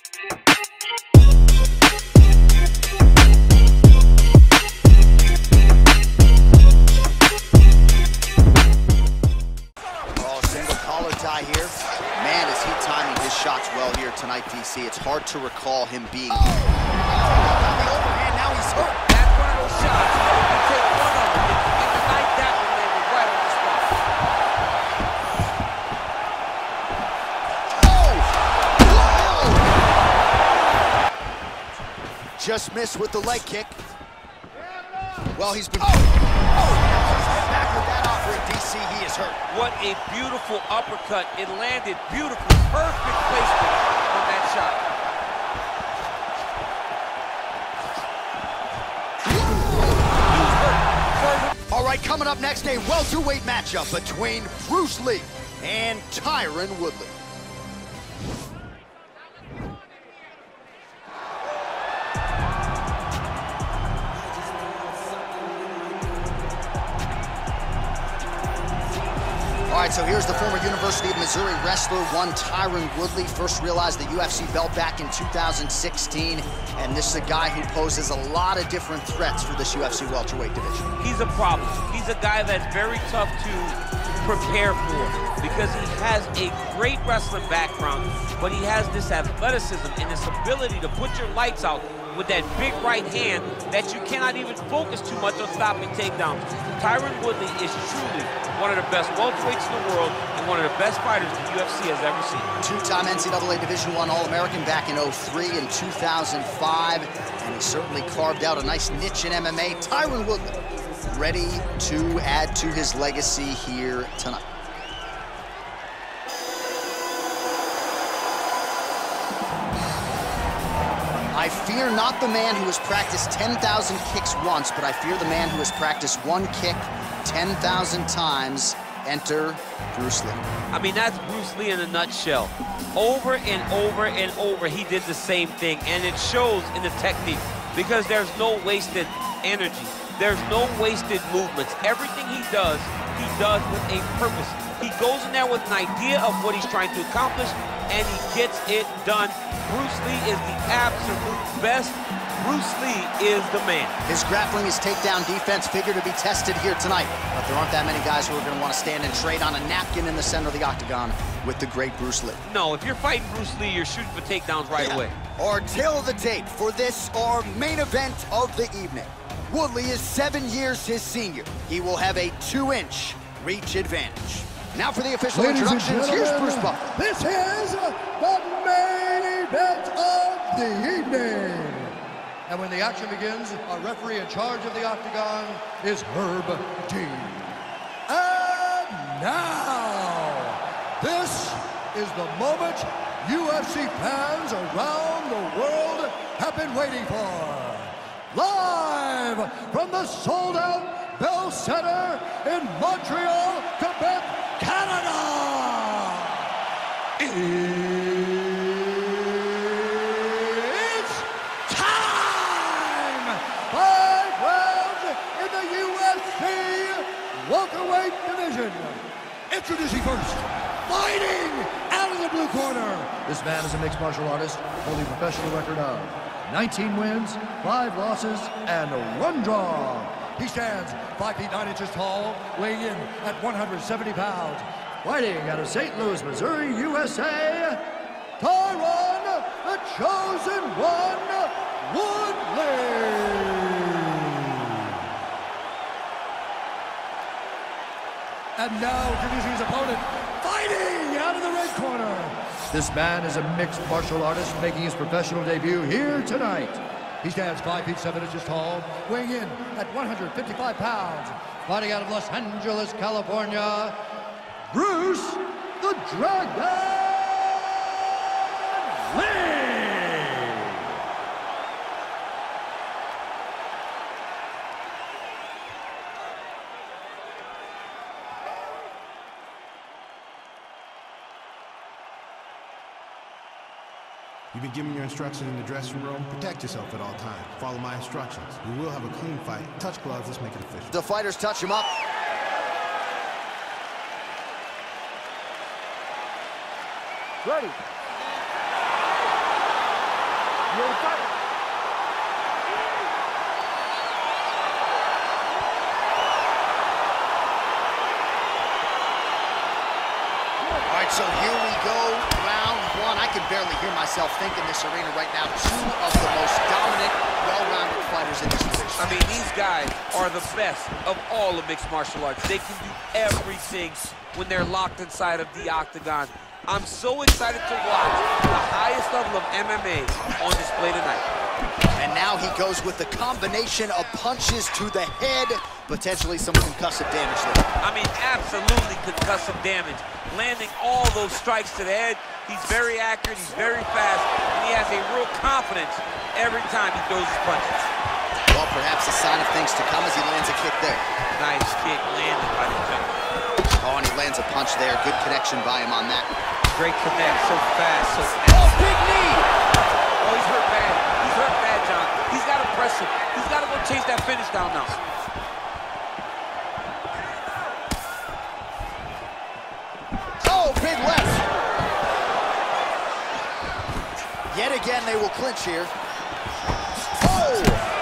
Shots well here tonight, DC. It's hard to recall him being. Oh! The overhand, now he's hurt. That's one of those shots. You can take one of them. And tonight, that one landed right on the spot. Oh! Just missed with the leg kick. Well, he's been. Back with that offering, DC. He is hurt. What a beautiful uppercut. It landed beautifully. Perfect placement on that shot. All right, coming up next, a welterweight matchup between Bruce Lee and Tyron Woodley. All right, so here's the former University of Missouri wrestler, one Tyron Woodley. First realized the UFC belt back in 2016, and this is a guy who poses a lot of different threats for this UFC welterweight division. He's a problem. He's a guy that's very tough to prepare for because he has a great wrestling background, but he has this athleticism and this ability to put your lights out with that big right hand that you cannot even focus too much on stopping takedowns. Tyron Woodley is truly one of the best welterweights in the world and one of the best fighters the UFC has ever seen. Two-time NCAA Division I All-American back in 2003 and 2005, and he certainly carved out a nice niche in MMA. Tyron Woodley ready to add to his legacy here tonight. I fear not the man who has practiced 10,000 kicks once, but I fear the man who has practiced one kick 10,000 times. Enter Bruce Lee. I mean, that's Bruce Lee in a nutshell. Over and over and over, he did the same thing, and it shows in the technique because there's no wasted energy. There's no wasted movements. Everything he does with a purpose. He goes in there with an idea of what he's trying to accomplish, and he gets it done. Bruce Lee is the absolute best. Bruce Lee is the man. His grappling, his takedown defense figure to be tested here tonight, but there aren't that many guys who are going to want to stand and trade on a napkin in the center of the octagon with the great Bruce Lee. No, if you're fighting Bruce Lee, you're shooting for takedowns right away. Our tail of the tape for this, our main event of the evening. Woodley is 7 years his senior. He will have a 2-inch reach advantage. Now for the official introductions, here's Bruce Buffer. This is the main event of the evening. And when the action begins, our referee in charge of the octagon is Herb Dean. And now, this is the moment UFC fans around the world have been waiting for. Live from the sold-out Bell Center in Montreal, Quebec, Canada. It's time! 5 rounds in the UFC welterweight division. Introducing first, fighting out of the blue corner. This man is a mixed martial artist, holding a professional record of 19 wins, 5 losses, and 1 draw. He stands 5 feet 9 inches tall, weighing in at 170 pounds. Fighting out of St. Louis, Missouri, USA, Tyron, the Chosen One, Woodley. And now introducing his opponent, fighting out of the red corner. This man is a mixed martial artist making his professional debut here tonight. He stands 5 feet 7 inches tall, weighing in at 155 pounds. Fighting out of Los Angeles, California, Bruce the Dragon Lee! You've been given your instructions in the dressing room. Protect yourself at all times. Follow my instructions. We will have a clean fight. Touch gloves, let's make it official. The fighters touch him up. Ready. myself think in this arena right now, two of the most dominant, well-rounded fighters in this division. I mean, these guys are the best of all of mixed martial arts. They can do everything when they're locked inside of the octagon. I'm so excited to watch the highest level of MMA on display tonight. And now he goes with the combination of punches to the head, potentially some concussive damage there. I mean, absolutely concussive damage. Landing all those strikes to the head. He's very accurate, he's very fast, and he has a real confidence every time he throws his punches. Well, perhaps a sign of things to come as he lands a kick there. Nice kick landed by the jump. Oh, and he lands a punch there. Good connection by him on that. Great connect, so fast, so fast. Oh, big knee! Oh, he's hurt bad. He's hurt bad, John. He's got to press him. He's got to go chase that finish down now. Oh, big left. Yet again, they will clinch here. Oh!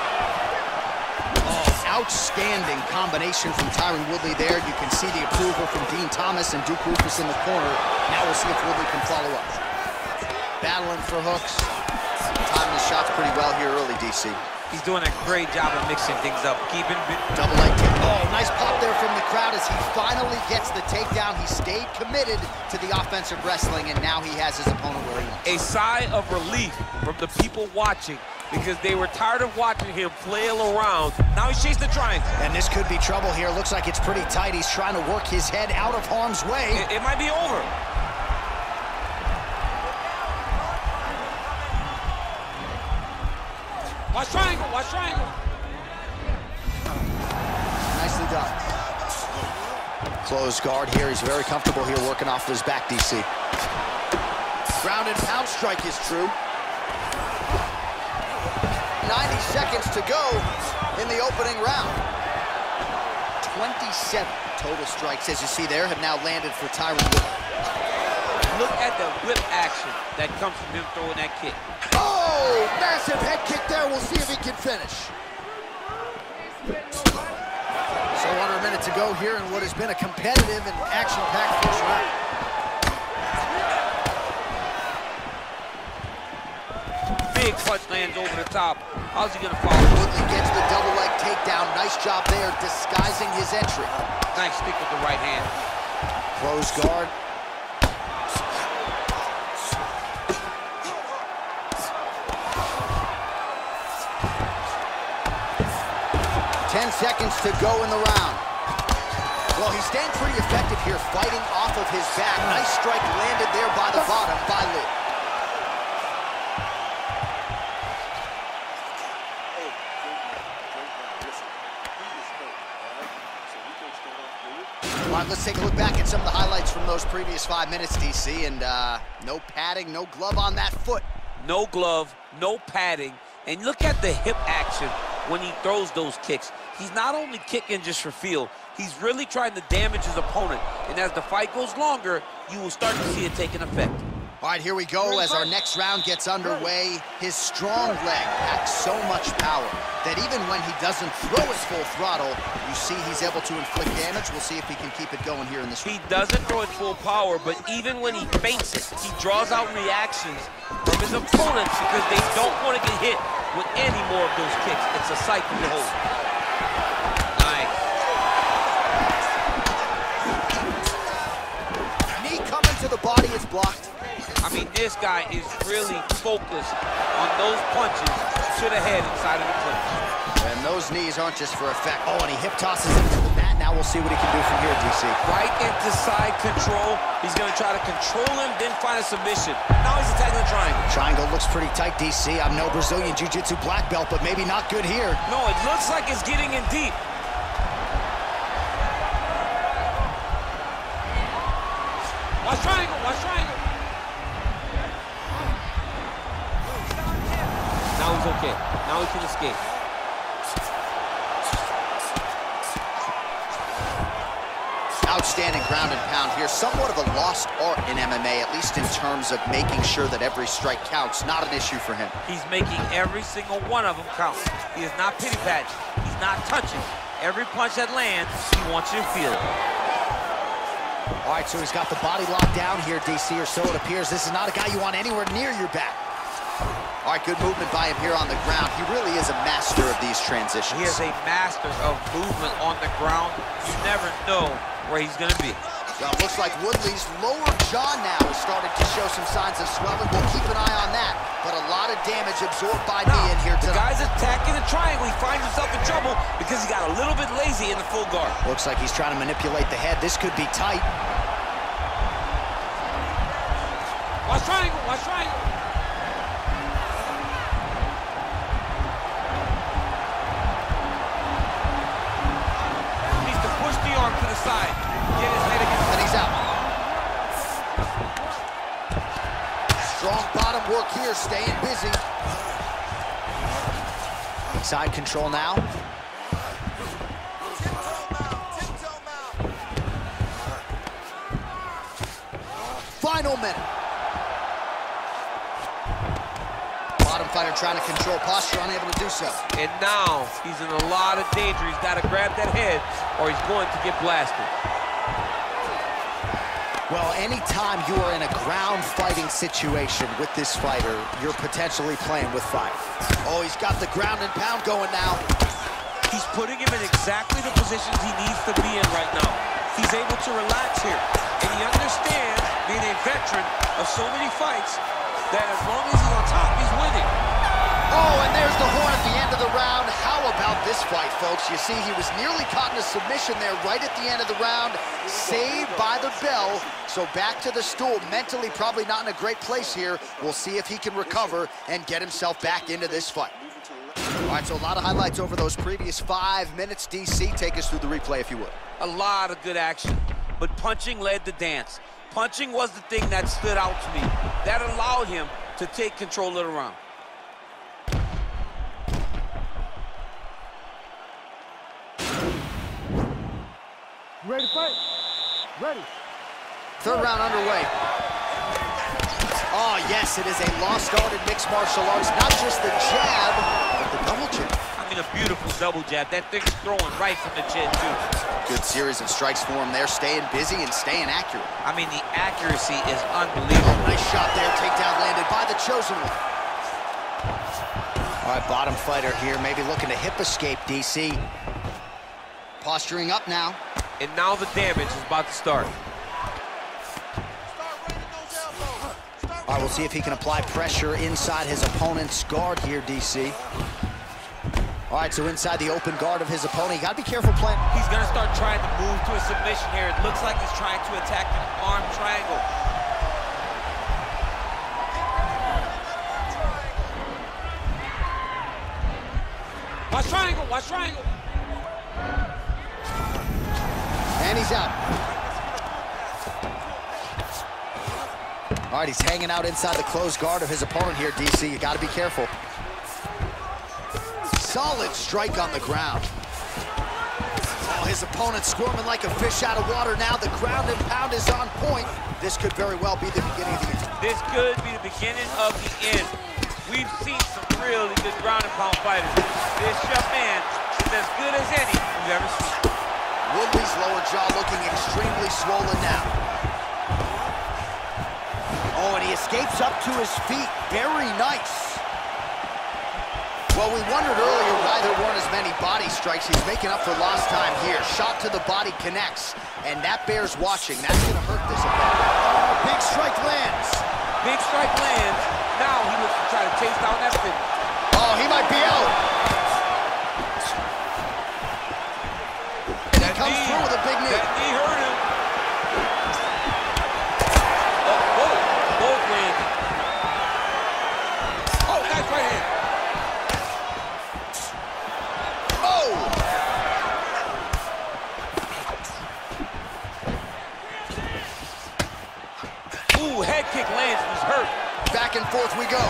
Outstanding combination from Tyron Woodley there. You can see the approval from Dean Thomas and Duke Rufus in the corner. Now we'll see if Woodley can follow up. Battling for hooks. Timing his shots pretty well here early, DC. He's doing a great job of mixing things up. Keeping double leg kick. Oh, nice pop there from the crowd as he finally gets the takedown. He stayed committed to the offensive wrestling, and now he has his opponent where he wants. A sigh of relief from the people watching, because they were tired of watching him flail around. Now he's chasing the triangle. And this could be trouble here. Looks like it's pretty tight. He's trying to work his head out of harm's way. It might be over. Watch triangle, watch triangle. Nicely done. Closed guard here. He's very comfortable here working off his back, DC. Ground and pound strike is true. 90 seconds to go in the opening round. 27 total strikes, as you see there, have now landed for Tyron Woodley. Look at the whip action that comes from him throwing that kick. Oh, massive head kick there. We'll see if he can finish. So under a minute to go here in what has been a competitive and action-packed first round. Big punch lands over the top. How's he gonna follow? Woodley gets the double leg takedown. Nice job there, disguising his entry. Nice stick with the right hand. Close guard. 10 seconds to go in the round. Well, he's staying pretty effective here, fighting off of his back. Nice strike landed there by the bottom by Lee. All right, let's take a look back at some of the highlights from those previous 5 minutes, DC, and no padding, no glove on that foot. No glove, no padding, and look at the hip action when he throws those kicks. He's not only kicking just for feel, he's really trying to damage his opponent, and as the fight goes longer, you will start to see it taking effect. All right, here we go as our next round gets underway. His strong leg packs so much power that even when he doesn't throw it full throttle, you see he's able to inflict damage. We'll see if he can keep it going here in this round. He doesn't throw it full power, but even when he feints it, he draws out reactions from his opponents because they don't want to get hit with any more of those kicks. It's a sight to behold. Nice. Knee coming to the body is blocked. I mean, this guy is really focused on those punches to the head inside of the clinch. And those knees aren't just for effect. Oh, and he hip tosses him to the mat. Now we'll see what he can do from here, DC. Right into side control. He's going to try to control him, then find a submission. Now he's attacking the triangle. Triangle looks pretty tight, DC. I'm no Brazilian Jiu-Jitsu black belt, but maybe not good here. No, it looks like it's getting in deep. Watch triangle, watch triangle. Now he's okay. Now he can escape. Outstanding ground and pound here. Somewhat of a lost art in MMA, at least in terms of making sure that every strike counts. Not an issue for him. He's making every single one of them count. He is not pity-patching. He's not touching. Every punch that lands, he wants you to feel it. All right, so he's got the body locked down here, DC, or so it appears. This is not a guy you want anywhere near your back. All right, good movement by him here on the ground. He really is a master of these transitions. He is a master of movement on the ground. You never know where he's gonna be. Well, it looks like Woodley's lower jaw now is starting to show some signs of swelling. We'll keep an eye on that. But a lot of damage absorbed by knee in here The tonight. guy's attacking the triangle. He finds himself in trouble because he got a little bit lazy in the full guard. Looks like he's trying to manipulate the head. This could be tight. Watch triangle, watch triangle. Needs to push the arm to the side. Get his head against. And he's out. Strong bottom work here, staying busy. Side control now. Final minute. Bottom fighter trying to control posture, unable to do so. And now he's in a lot of danger. He's got to grab that head or he's going to get blasted. Well, anytime you are in a ground fighting situation with this fighter, you're potentially playing with fire. Oh, he's got the ground and pound going now. He's putting him in exactly the positions he needs to be in right now. He's able to relax here. And he understands, being a veteran of so many fights, that as long as he's on top, he's winning. Oh, and there's the horn at the end of the round. How about this fight, folks? You see, he was nearly caught in a submission there right at the end of the round. Saved by the bell. So back to the stool. Mentally probably not in a great place here. We'll see if he can recover and get himself back into this fight. All right, so a lot of highlights over those previous 5 minutes. DC, take us through the replay if you would. A lot of good action, but punching led the dance. Punching was the thing that stood out to me. That allowed him to take control of the round. Ready to fight? Ready. Third round underway. Oh, yes, it is a lost art in mixed martial arts. Not just the jab, but the double jab. I mean, a beautiful double jab. That thing's throwing right from the chin, too. Good series of strikes for him there, staying busy and staying accurate. I mean, the accuracy is unbelievable. Nice shot there, takedown landed by the chosen one. All right, bottom fighter here, maybe looking to hip escape, DC. Posturing up now. And now the damage is about to start. All right, we'll see if he can apply pressure inside his opponent's guard here, DC. All right, so inside the open guard of his opponent, you gotta be careful playing. He's gonna start trying to move to a submission here. It looks like he's trying to attack an arm triangle. Watch triangle, watch triangle. And he's out. All right, he's hanging out inside the closed guard of his opponent here, DC. You gotta be careful. Solid strike on the ground. Oh, his opponent squirming like a fish out of water now. The ground and pound is on point. This could very well be the beginning of the end. This could be the beginning of the end. We've seen some really good ground and pound fighters. This young man is as good as any we've ever seen. Woodley's lower jaw looking extremely swollen now. Oh, and he escapes up to his feet. Very nice. Well, we wondered earlier why there weren't as many body strikes. He's making up for lost time here. Shot to the body connects, and that bears watching. That's going to hurt this opponent. Oh, big strike lands. Big strike lands. Now he looks to try to chase down that finish. Oh, he might be out. And he comes through with a big knee. That knee hurt him. Oh, whoa. Both landed. Oh, nice right hand. Oh! Ooh, head kick lands and he's hurt. Back and forth we go.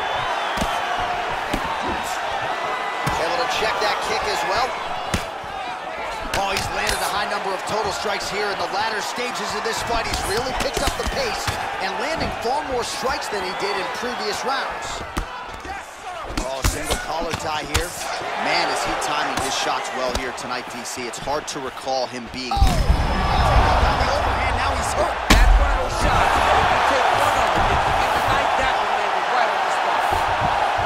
Able to check that kick as well. Oh, he's landed a high number of total strikes here in the latter stages of this fight. He's really picked up the pace and landing far more strikes than he did in previous rounds. Oh, single collar tie here. Man, is he timing his shots well here tonight, DC. It's hard to recall him being... Oh! On the overhand, now he's hurt. That's one of those shots that if you take one of them, if you get the knife, that one landed right on the spot.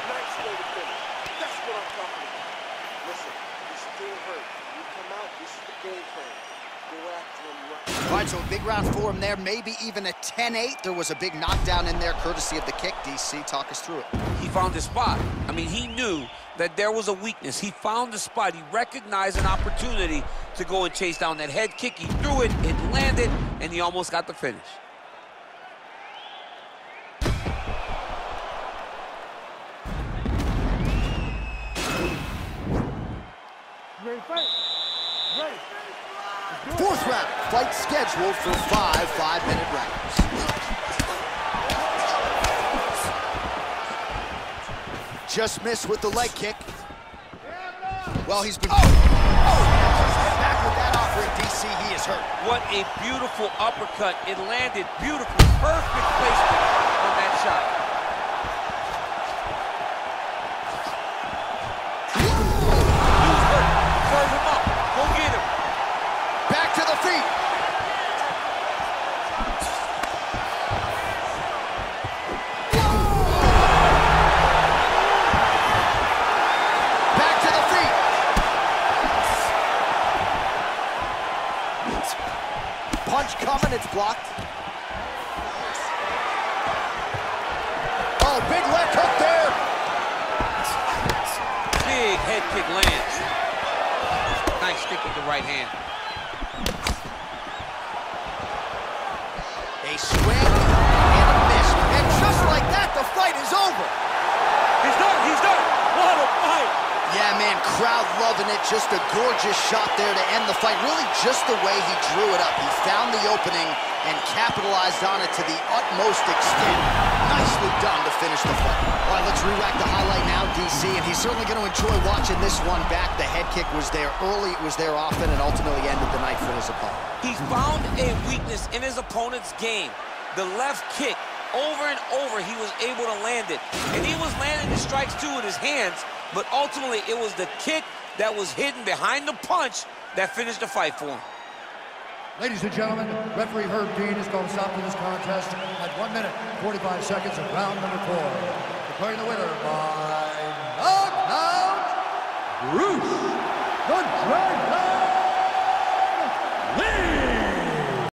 Nice way to finish. That's what I'm talking about. Listen, he's still hurt. You come out, this is the game plan. Go after him right. All right, so a big round for him there, maybe even a 10-8. There was a big knockdown in there, courtesy of the kick. DC, talk us through it. He found his spot. I mean, he knew that there was a weakness. He found the spot. He recognized an opportunity to go and chase down that head kick. He threw it, it landed, and he almost got the finish. Ready, fight. Ready. Fourth round, fight scheduled for 5 5-minute rounds. Just missed with the leg kick. Well, he's been... Back with that offering, DC, he is hurt. What a beautiful uppercut. It landed beautifully. Perfect placement on that shot. He's hurt. Serve him up. Go get him. Back to the feet. Back to the feet. Punch coming, it's blocked. Oh, big leg hook there. Big head kick lands. Nice stick with the right hand. A swing and a miss. And just like that, the fight is over. He's done. He's done. What a fight. Yeah, man, crowd loving it. Just a gorgeous shot there to end the fight. Really just the way he drew it up. He found the opening and capitalized on it to the utmost extent. Nicely done to finish the fight. All right, let's re-rack the highlight now, DC, and he's certainly going to enjoy watching this one back. The head kick was there early, it was there often, and ultimately ended the night for his opponent. He's found a weakness in his opponent's game. The left kick, over and over, he was able to land it. And he was landing the strikes, too, with his hands, but ultimately it was the kick that was hidden behind the punch that finished the fight for him. Ladies and gentlemen, referee Herb Dean has called a stop to this contest at 1 minute, 45 seconds of round number 4. Declaring the winner by knockout, Bruce the Dragon